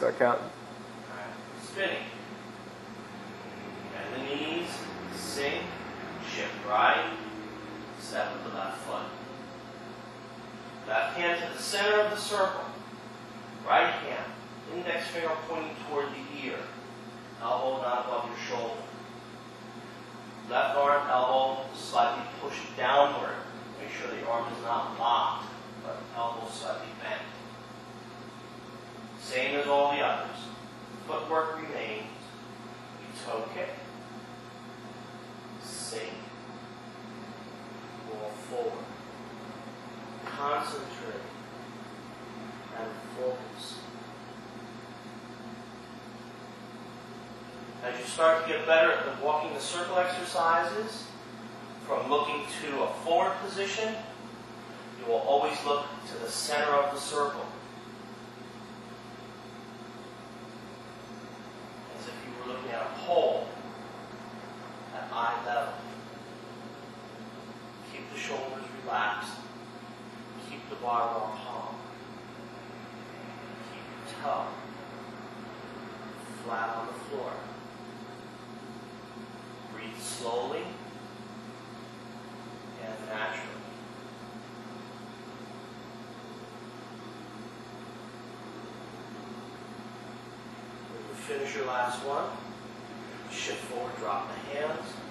Start counting. Alright, spinning. Bend the knees, sink, shift right, step with the left foot. Left hand to the center of the circle. Right hand, index finger pointing toward the ear. Elbow not above your shoulder. Left arm, elbow slightly pushed downward. Make sure the arm is not locked, but elbow slightly bent. Same as all the others. Footwork remains. You toe kick. Sink. Roll forward. Concentrate and focus. As you start to get better at the walking the circle exercises, from looking to a forward position, you will always look to the center of the circle. As if you were looking at a pole at eye level. Keep the shoulders relaxed. Keep the barbell palm. Keep your toe flat on the floor. Breathe slowly and naturally. When you finish your last one, shift forward, drop the hands.